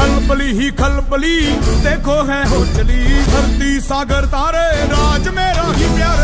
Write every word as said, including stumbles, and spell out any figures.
खलबली ही खलबली देखो है हो चली, धरती सागर तारे राज मेरा ही प्यारा।